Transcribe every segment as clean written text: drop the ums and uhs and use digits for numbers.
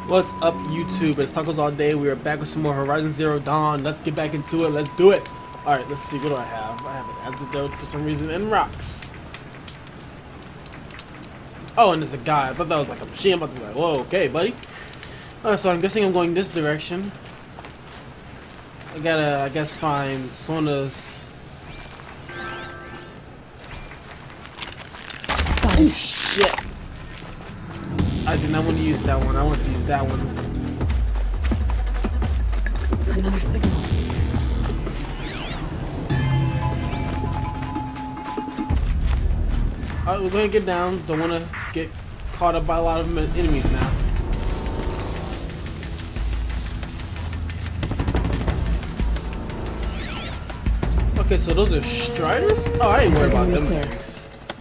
What's up, YouTube? It's Tacos All Day. We are back with some more Horizon Zero Dawn. Let's get back into it. Let's do it. Alright, let's see. What do I have? I have an antidote for some reason and rocks. Oh, and there's a guy. I thought that was like a machine. I'm about to be like, whoa, okay, buddy. Alright, so I'm guessing I'm going this direction. I gotta, I guess, find Sona's. Oh, shit. I did not want to use that one. I want to use that one. Another signal. Alright, we're gonna get down. Don't want to get caught up by a lot of enemies now. Okay, so those are Striders? Oh, I ain't worried about them things.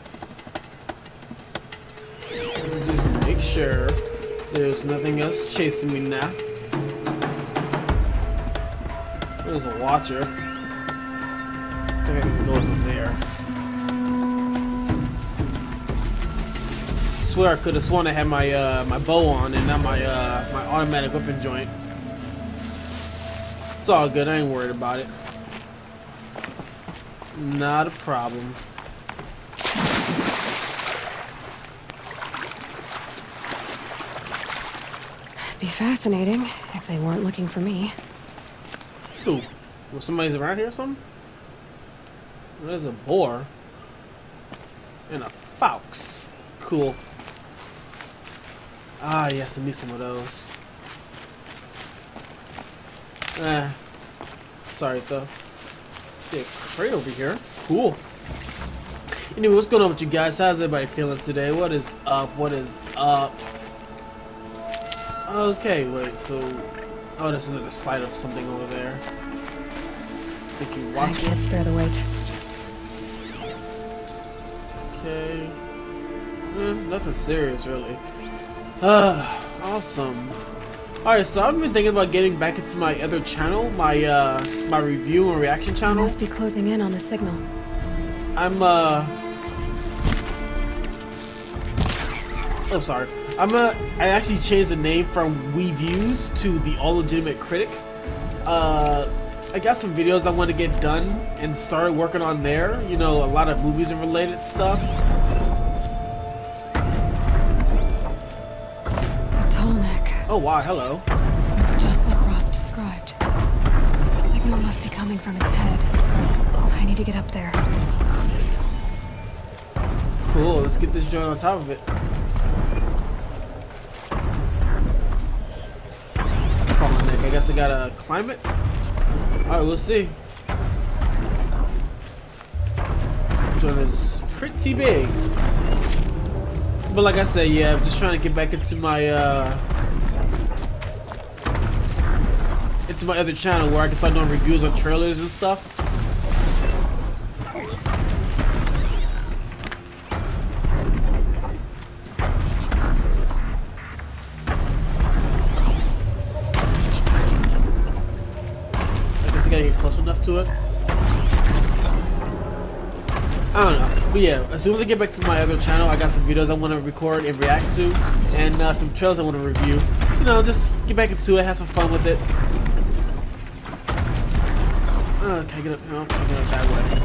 Just make sure there's nothing else chasing me now. There's a watcher. I think I can go over there. Swear I could have sworn I had my my bow on and not my my automatic weapon joint. It's all good. I ain't worried about it. Not a problem. Be fascinating if they weren't looking for me. Ooh, well, somebody's around here or something? There's a boar and a fox. Cool. Ah, yes, I need some of those. Sorry though. See a crate over here. Cool. Anyway, what's going on with you guys? How's everybody feeling today? What is up? What is up? Okay, wait, so... Oh, there's another sight of something over there. Think you watch it? I can't spare the wait. Okay. Nothing serious, really. Awesome. Alright, so I've been thinking about getting back into my other channel, my my review and reaction You channel. must be closing in on the signal. I'm oh, sorry. I actually changed the name from Reviews to the All Legitimate Critic. I got some videos I want to get done and started working on there. You know, a lot of movies and related stuff. A tall neck. Oh wow, hello. Looks just like Ross described. The signal must be coming from its head. I need to get up there. Cool, let's get this joint on top of it. I guess I gotta climb it. Alright, we'll see. This one is pretty big. But like I said, yeah, I'm just trying to get back into my other channel where I can start doing reviews on trailers and stuff. Gotta get close enough to it. I don't know, but yeah, as soon as I get back to my other channel, I got some videos I want to record and react to, and some trailers I want to review. You know, just get back into it, have some fun with it. Can I get up? No, can't get up that way.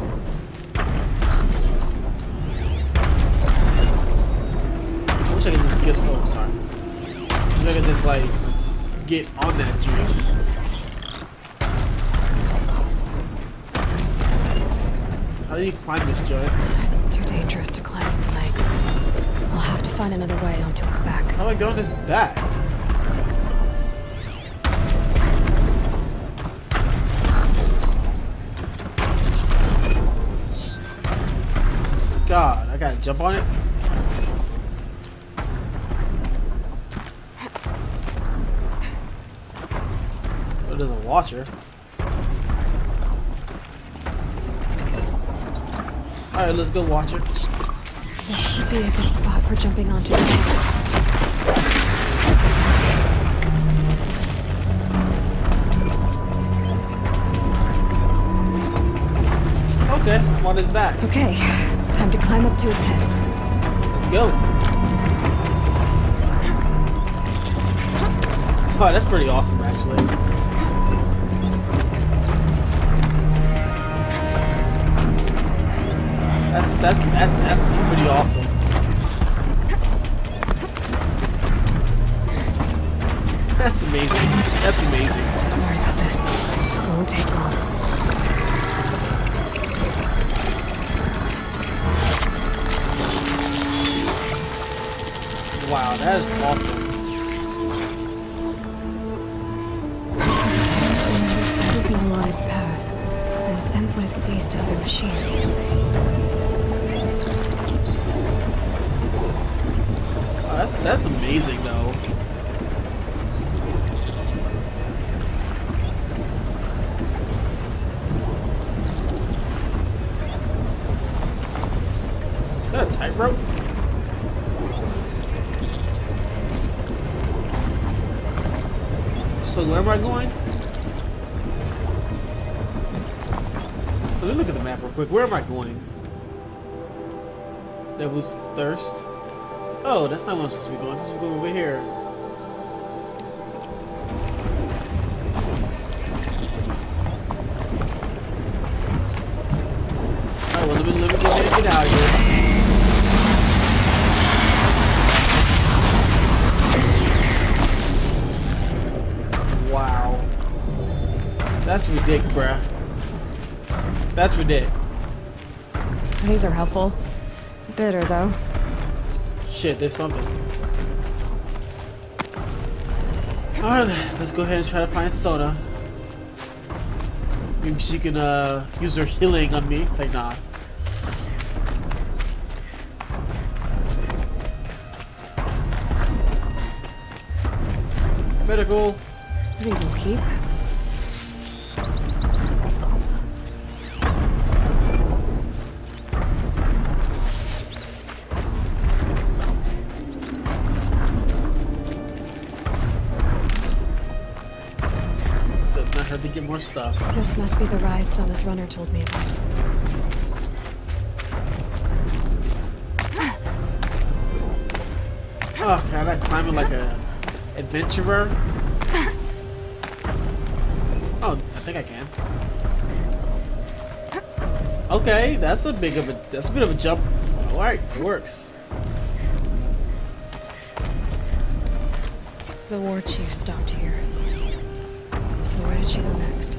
I wish I could just get. Oh, sorry. I wish I could just like get on that dream. How do you climb this joint? It's too dangerous to climb its legs. I'll have to find another way onto its back. How do I go on this back? God, I gotta jump on it? Oh, there's a watcher. Alright, let's go watch it. This should be a good spot for jumping onto it. Okay, I'm on his back. Okay, time to climb up to its head. Let's go. Oh, that's pretty awesome, actually. That's pretty awesome. That's amazing. That's amazing. Sorry about this. It won't take long. Wow, that is awesome. Everything along its path, and sends what it sees to other machines. Oh, that's amazing, though. Is that a tightrope? So where am I going? Let me look at the map real quick. Where am I going? Devil's Thirst. Oh, that's not where I'm supposed to be going. I'm supposed to go over here. Alright, well, let me go ahead and get out of here. Wow. That's ridiculous, bruh. That's ridiculous. These are helpful. Bitter, though. Shit, there's something. Alright, let's go ahead and try to find Sona. Maybe she can use her healing on me. Like, nah. Medical. These will keep. Does not hurt to get more stuff. This must be the rise Sona's runner told me about. Oh, God, I'm climbing like a adventurer. Oh, I think I can. Okay, that's a bit of a jump. All right, it works. The war chief stopped here. So where did she go next?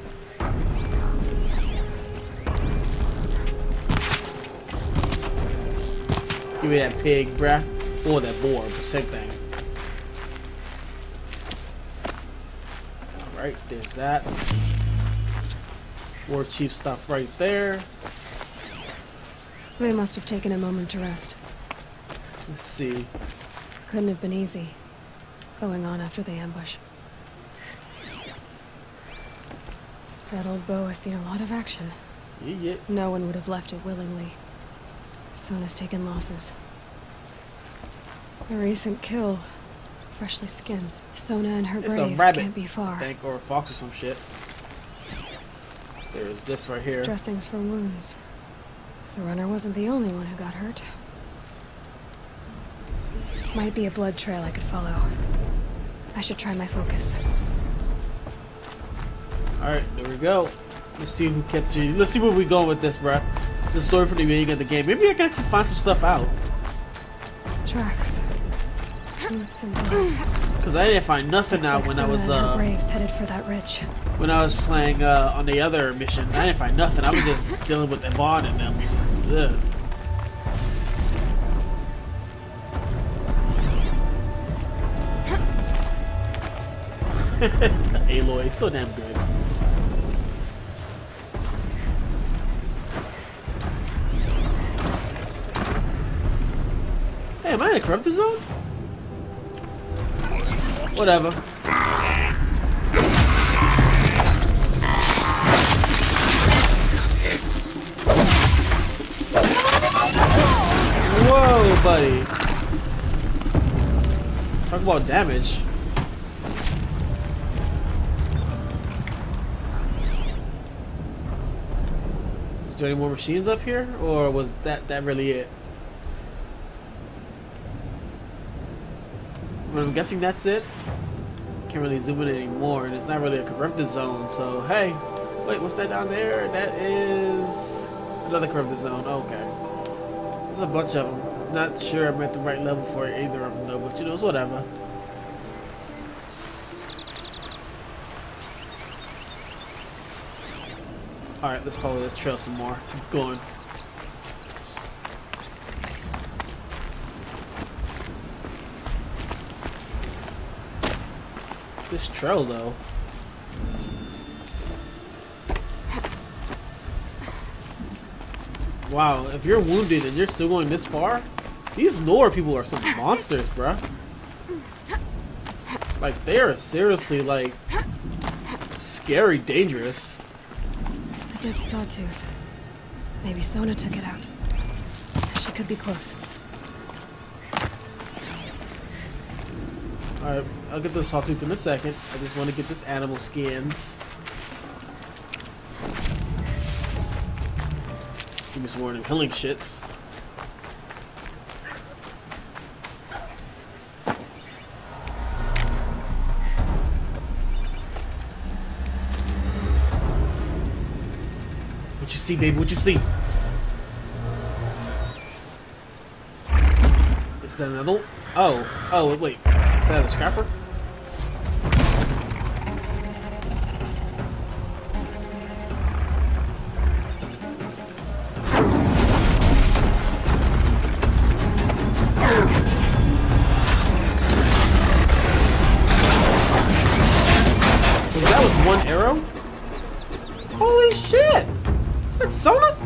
Give me that pig, bruh. Or that boar, the same thing. Alright, there's that. War chief stopped right there. They must have taken a moment to rest. Let's see. Couldn't have been easy. Going on after the ambush. That old bow has seen a lot of action. Yeah. No one would have left it willingly. Sona's taken losses. A recent kill. Freshly skinned. Sona and her It's a braves rabbit, can't be far. I think, or a fox or some shit. There's this right here. Dressings for wounds. The runner wasn't the only one who got hurt. Might be a blood trail I could follow. I should try my focus. Alright, there we go. Let's see who kept you. Let's see where we're going with this, bruh. The story from the beginning of the game. Maybe I can actually find some stuff out. Tracks. Boots and blood. Cause I didn't find nothing Looks out like when I was Sona and her braves headed for that ridge. when I was playing on the other mission. I didn't find nothing. I was just dealing with Yvonne and them. It was just, ugh. Aloy, so damn good. Hey, am I in a corrupted zone? Whatever. Whoa, buddy. Talk about damage. Is there any more machines up here? Or was that really it? Well, I'm guessing that's it. can't really zoom in anymore, and it's not really a corrupted zone. So hey, wait, what's that down there? That is another corrupted zone. Okay, there's a bunch of them. I'm not sure I'm at the right level for either of them though, but you know, it's whatever. All right, let's follow this trail some more. Keep going. This trail though. Wow, if you're wounded and you're still going this far, these Nora people are some monsters, bruh. Like, they are seriously, like, scary, dangerous. A dead sawtooth. Maybe Sona took it out. She could be close. Alright, I'll get this sawtooth in a second. I just want to get this animal skins. Give me some more of them healing shits. What you see, baby? What you see? Is that another one? Oh, wait. Is that a scrapper? So that was one arrow? Holy shit! Is that Sona?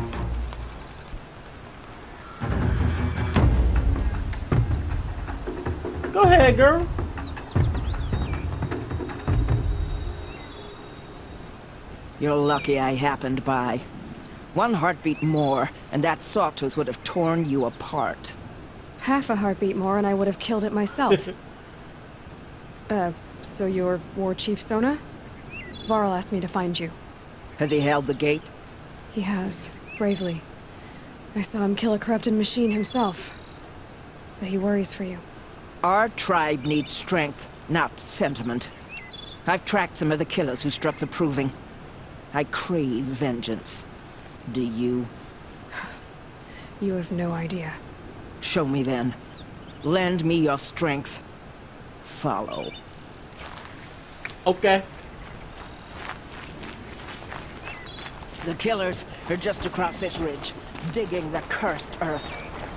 Go ahead, girl. You're lucky I happened by. One heartbeat more, and that sawtooth would have torn you apart. Half a heartbeat more and I would have killed it myself. So you're War Chief Sona? Varl asked me to find you. Has he held the gate? He has, bravely. I saw him kill a corrupted machine himself. But he worries for you. Our tribe needs strength, not sentiment. I've tracked some of the killers who struck the Proving. I crave vengeance. Do you? You have no idea. Show me then. Lend me your strength. Follow. Okay. The killers are just across this ridge, digging the cursed earth.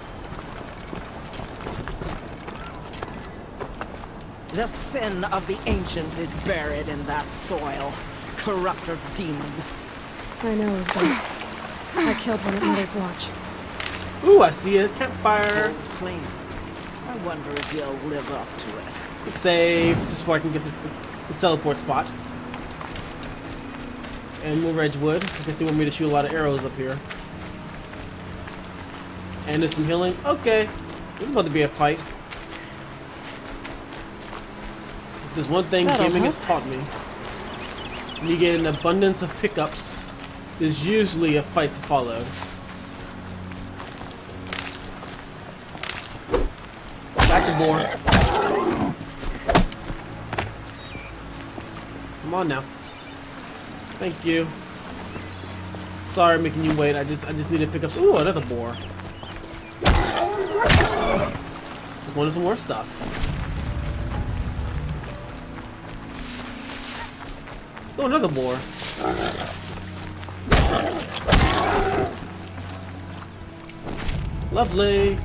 The sin of the ancients is buried in that soil. Corrupter demons. I know of them. I killed one at Mother's watch. Ooh, I see a campfire. Clean. I wonder if you'll live up to it. Quick save, just so I can get the teleport spot. And more Redwood. I guess they want me to shoot a lot of arrows up here. And there's some healing. Okay. This is about to be a fight. If there's one thing gaming has taught me. When you get an abundance of pickups, there's usually a fight to follow. Back to boar. Come on now. Thank you. Sorry making you wait. I just need to pick up. Ooh, another boar. Just wanted some more stuff. Oh, another boar. Lovely.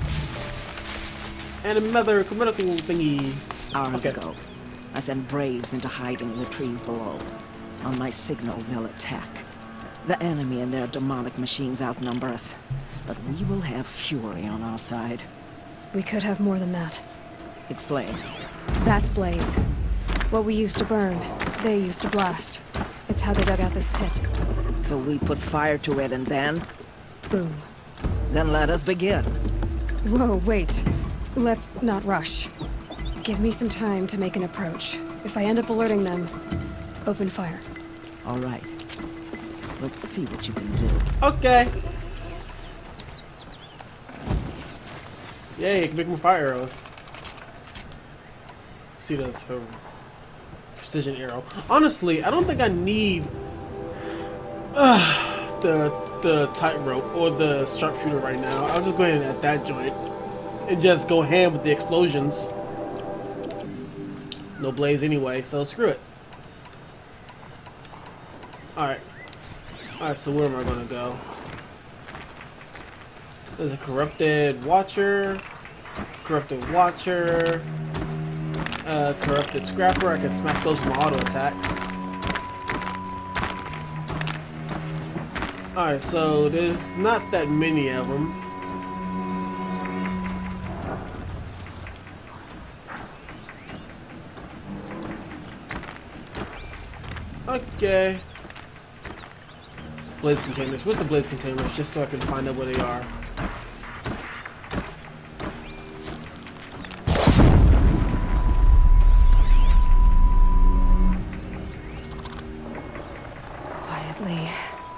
And another medical thingy. Hours ago, I sent braves into hiding in the trees below. On my signal, they'll attack. The enemy and their demonic machines outnumber us, but we will have fury on our side. We could have more than that. Explain. That's Blaze. What we used to burn, they used to blast. It's how they dug out this pit. So we put fire to it and then? Boom. Then let us begin. Whoa, wait. Let's not rush. Give me some time to make an approach. If I end up alerting them, open fire. All right. Let's see what you can do. Okay. Yay, you can make more fire arrows. See those. So precision arrow. Honestly, I don't think I need the tightrope or the sharpshooter right now. I'll just go ahead and at that joint and just go ham with the explosions. No blaze anyway, so screw it. Alright. Alright, so where am I gonna go? There's a corrupted watcher. Corrupted watcher. Corrupted scrapper. I can smack those with my auto attacks. Alright, so there's not that many of them. Okay. Blaze containers. What's the blaze containers? Just so I can find out where they are. Quietly.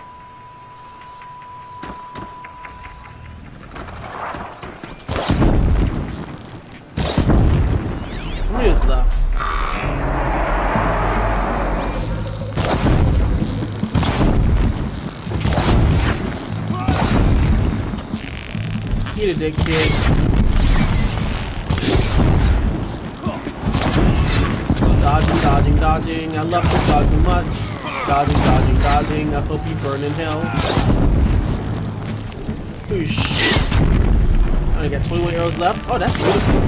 How many is left? Eat a dick, kid. Dodging, dodging, dodging. I love to dodge so much. Dodging, dodging, dodging. I hope you burn in hell. Oosh. I only got 21 arrows left. Oh, that's beautiful.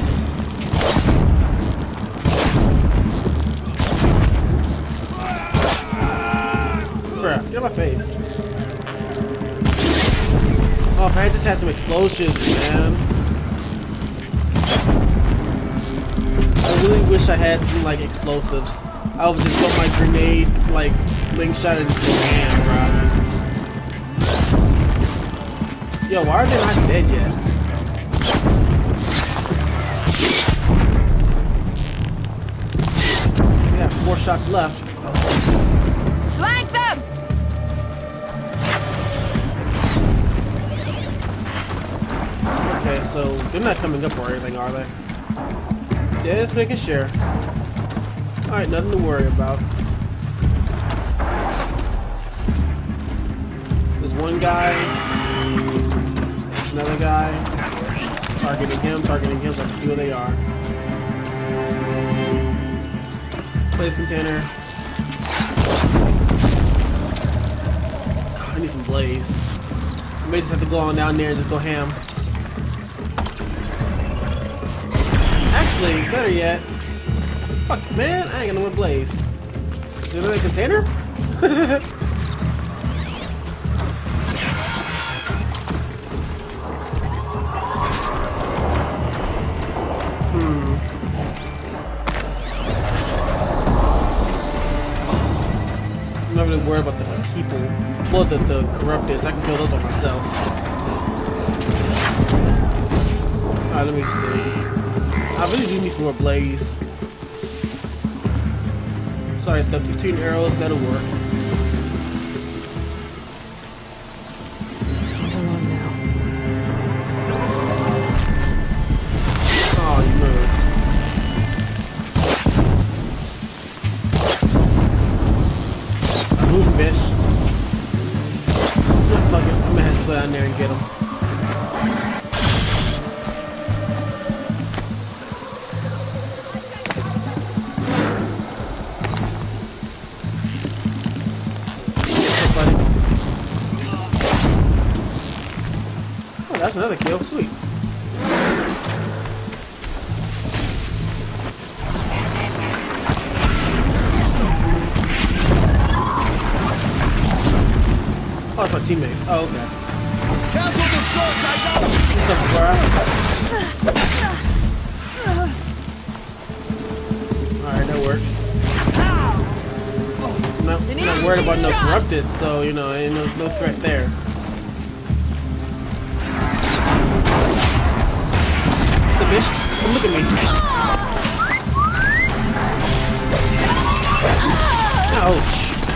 Bruh, get out of my face. Oh, if I had just had some explosions, man. I really wish I had some, like, explosives. I would just throw my grenade, like, slingshot and just go ham, bro. Yo, why are they not dead yet? We have 4 shots left. Flank them! Okay, so they're not coming up or anything, are they? Just making sure. Alright, nothing to worry about. There's one guy. There's another guy. Targeting him so I can see where they are. Blaze container. God, I need some blaze. I may just have to go on down there and just go ham. Actually, better yet. Fuck, man, I ain't got no more blaze. Is there another container? I'm not really worried about the people. Well, the corrupteds. I can kill those by myself. Alright, let me see. I really do need some more blaze. Sorry, the 15 arrows, that'll work. Alone now. Oh, you moved. Move, bitch. Fuck it, I'm gonna have to go down there and get him. That's another kill. Sweet. Oh, that's my teammate. Oh, okay. Cancel the assault, I got him! What's up, bro? Alright, that works. I'm not worried about no corrupted, so, you know, ain't no threat there. Bitch, come look at me. Ouch.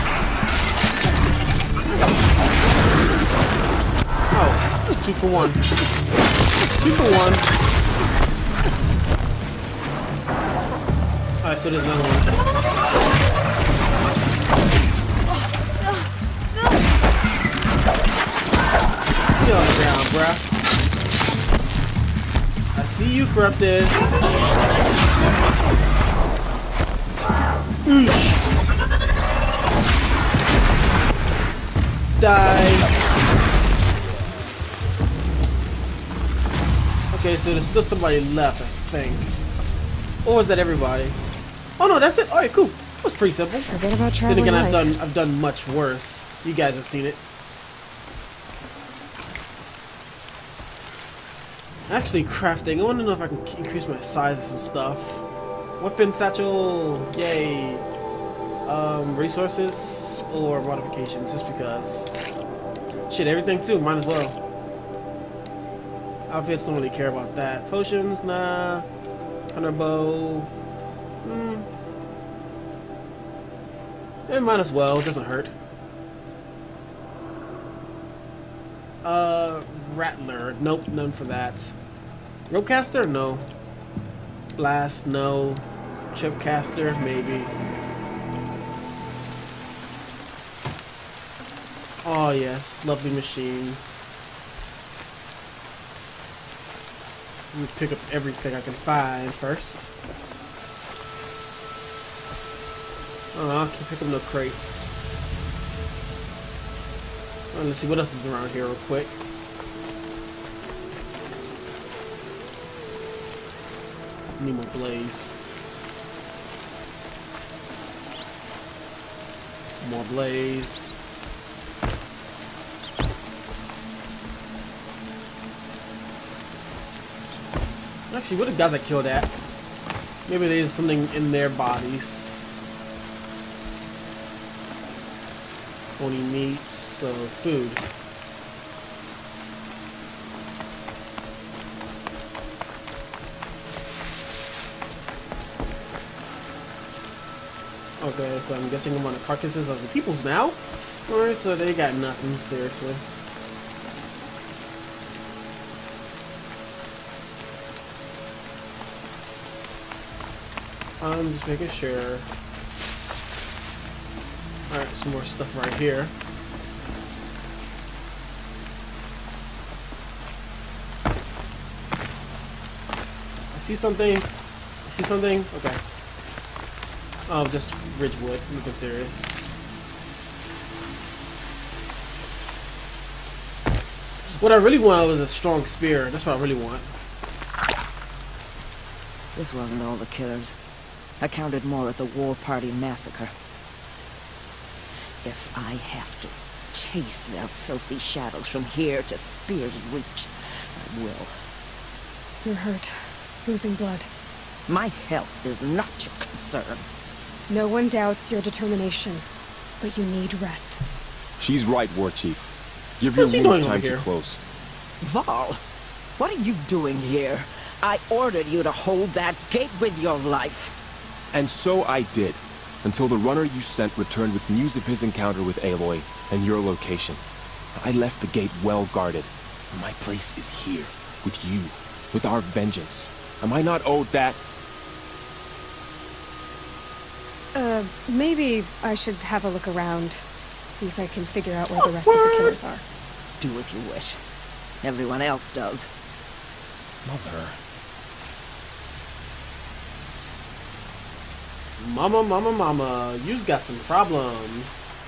Oh, 2 for 1. 2 for 1. Alright, so there's another one. Get on the ground, bruh. I see you, corrupted. Die. Okay, so there's still somebody left, I think. Or is that everybody? Oh no, that's it. All right, cool. That was pretty simple. Forget about Then traveling again, light. I've done much worse. You guys have seen it. Actually, crafting. I want to know if I can increase my size of some stuff. Weapon satchel, yay. Resources or modifications, just because. Shit, everything too. Might as well. Outfits, don't really care about that. Potions, nah. Hunter bow. Might as well. It doesn't hurt. Rattler. Nope, none for that. Ropecaster? No. Blast? No. Chipcaster? Maybe. Oh yes, lovely machines. Let me pick up everything I can find first. Oh, I can't pick up no crates. Oh, let's see what else is around here real quick. Need more blaze. More blaze. Actually, what the guys I killed at? Maybe there's something in their bodies. Only meat, so food. Okay, so I'm guessing I'm on the carcasses of the peoples now. Alright, so they got nothing, seriously. I'm just making sure. Alright, some more stuff right here. I see something. I see something. Okay. Oh, just Ridgewood. Nothing serious. What I really wanted was a strong spear. That's what I really want. This wasn't all the killers. I counted more at the War Party massacre. If I have to chase their filthy shadows from here to Spear's Reach, I will. You're hurt. Losing blood. My health is not your concern. No one doubts your determination, but you need rest. She's right, War Chief. Give your What's he wounds doing time over to here? close. Val, what are you doing here? I ordered you to hold that gate with your life. And so I did, until the runner you sent returned with news of his encounter with Aloy and your location. I left the gate well guarded. My place is here, with you, with our vengeance. Am I not owed that? Maybe I should have a look around. See if I can figure out where the rest of the killers are. Do as you wish. Everyone else does. Mother. Mama, mama, mama, you've got some problems.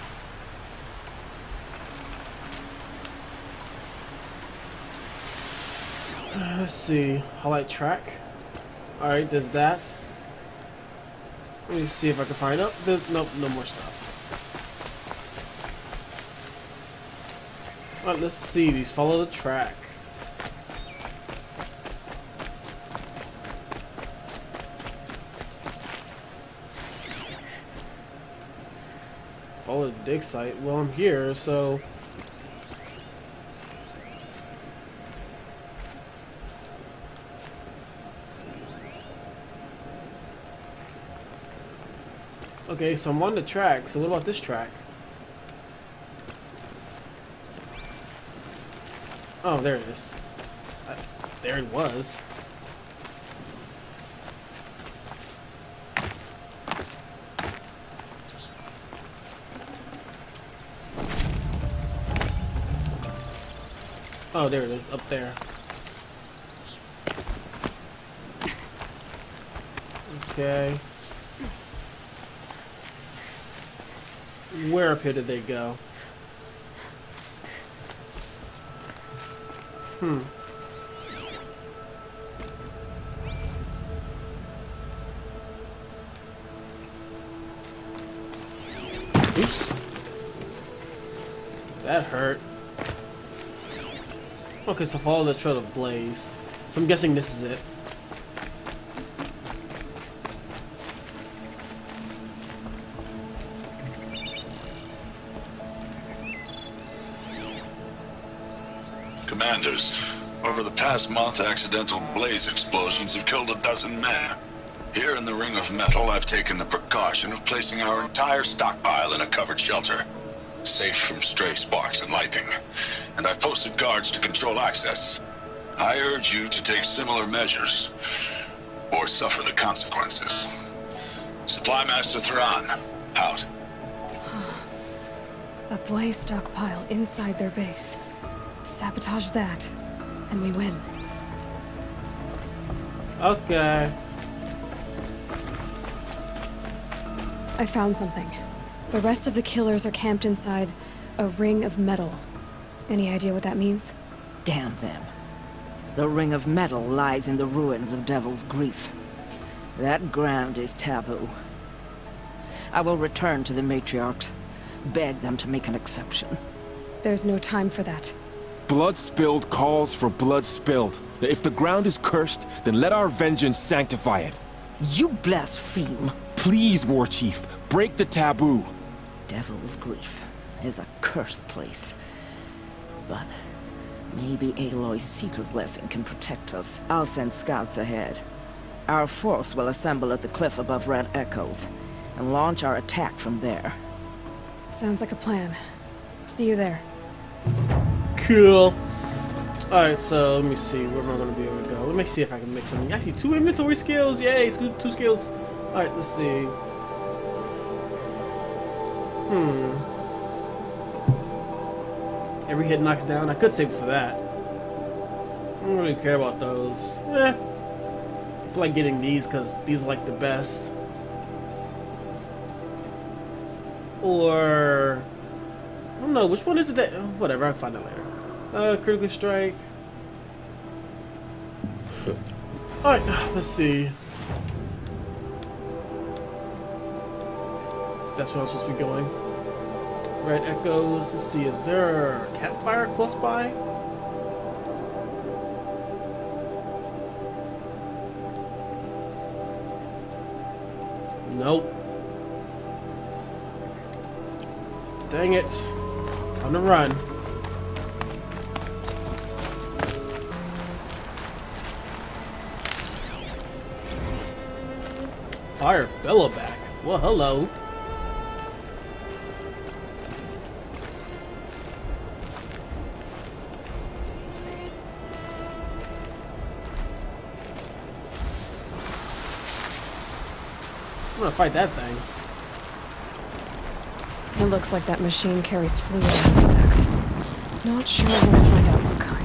Let's see. Highlight track. Alright, there's that. Let me see if I can find out. Nope, no more stuff. Alright, let's see these. Follow the track. Follow the dig site. Well, I'm here, so... Okay, so I'm on the track. So what about this track? Oh, there it is. There it was. Oh, there it is, up there. Okay. Where up here did they go? Oops. That hurt. Okay, so follow the trail of blaze. So I'm guessing this is it. Commanders, over the past month, accidental blaze explosions have killed 12 men. Here in the Ring of Metal, I've taken the precaution of placing our entire stockpile in a covered shelter, safe from stray sparks and lightning, and I've posted guards to control access. I urge you to take similar measures, or suffer the consequences. Supply Master Thrawn, out. A blaze stockpile inside their base. Sabotage that, and we win. Okay. I found something. The rest of the killers are camped inside a ring of metal. Any idea what that means? Damn them. The Ring of Metal lies in the ruins of Devil's Grief. That ground is taboo. I will return to the matriarchs, beg them to make an exception. There's no time for that. Blood spilled calls for blood spilled. If the ground is cursed, then let our vengeance sanctify it. You blaspheme. Please, War Chief, break the taboo. Devil's Grief is a cursed place. But maybe Aloy's secret blessing can protect us. I'll send scouts ahead. Our force will assemble at the cliff above Red Echoes, and launch our attack from there. Sounds like a plan. See you there. Cool. Alright, so let me see. Where am I going to be able to go? Let me see if I can make something. Actually, 2 inventory skills. Yay, 2 skills. Alright, let's see. Every hit knocks down. I could save for that. I don't really care about those. I feel like getting these because these are like the best. Or I don't know, which one is it that whatever, I'll find out later. Critical strike. Alright, let's see. That's where I'm supposed to be going. Red Echoes. Let's see, is there a campfire close by? Nope. Dang it. Time to run. Fire Bella back. Well, hello. I'm gonna fight that thing. It looks like that machine carries fluid in those sacks. Not sure I want to find out what kind.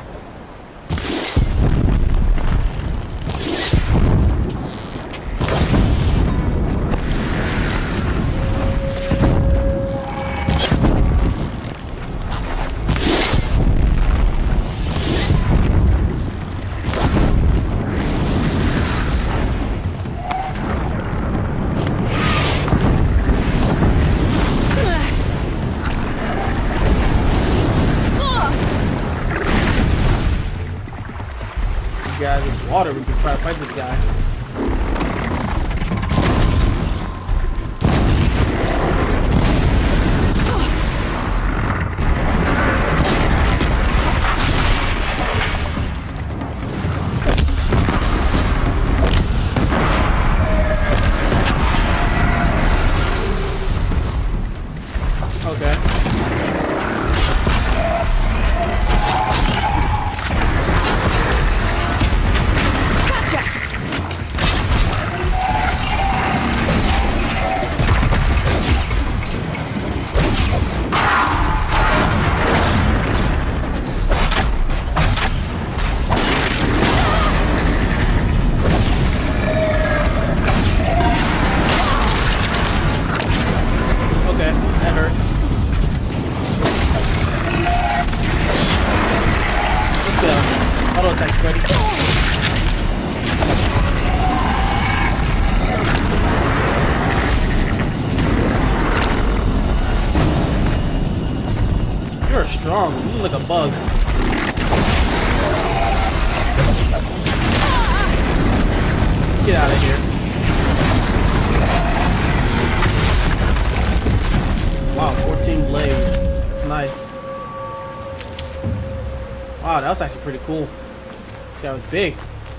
This water, we can try to fight this guy. Okay. strong. You look like a bug. Get out of here. Wow, 14 blades. That's nice. Wow, that was actually pretty cool. That was big.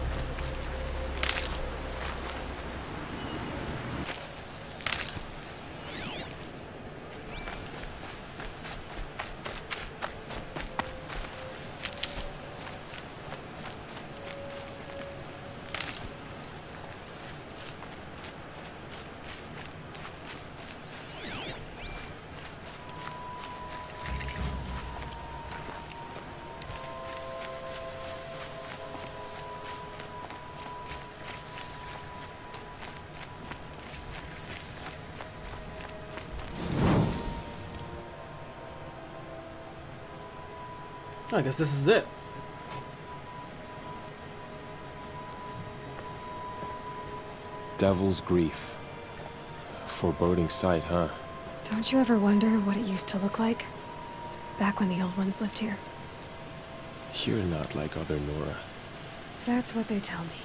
I guess this is it. Devil's Grief. Foreboding sight, huh? Don't you ever wonder what it used to look like? Back when the old ones lived here. You're not like other Nora. That's what they tell me.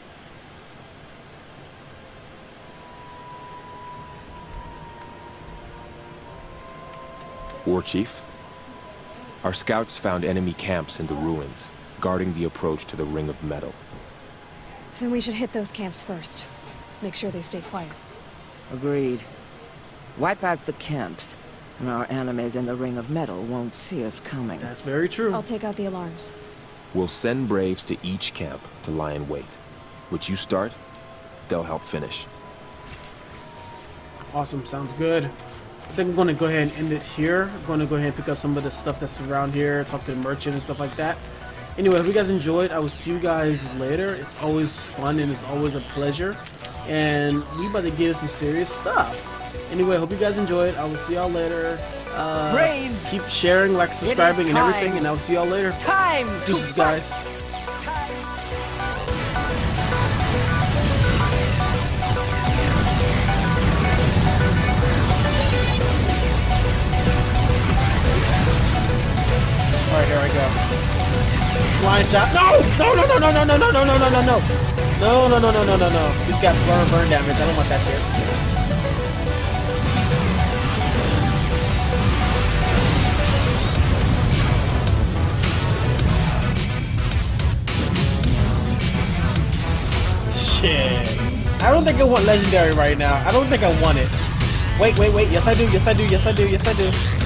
War Chief? Our scouts found enemy camps in the ruins, guarding the approach to the Ring of Metal. Then we should hit those camps first. Make sure they stay quiet. Agreed. Wipe out the camps, and our enemies in the Ring of Metal won't see us coming. That's very true. I'll take out the alarms. We'll send Braves to each camp to lie in wait. Which you start, they'll help finish. Awesome, sounds good. I think I'm going to go ahead and end it here. I'm going to go ahead and pick up some of the stuff that's around here, talk to the merchant and stuff like that. Anyway, if you guys enjoyed, I will see you guys later. It's always fun and it's always a pleasure. And we about to get some serious stuff. Anyway, I hope you guys enjoyed. I will see y'all later. Braves! Keep sharing, like, subscribing, and everything, and I will see y'all later. Time to Deuces, fight. guys. Alright, here I go. Flying shot. No! No, no, no, no, no, no, no, no, no, no, no, no. No, no, no, no, no, no, no. He's got burn damage. I don't want that shit. Shit. I don't think I want legendary right now. I don't think I want it. Wait, wait, wait. Yes, I do. Yes, I do. Yes, I do. Yes, I do.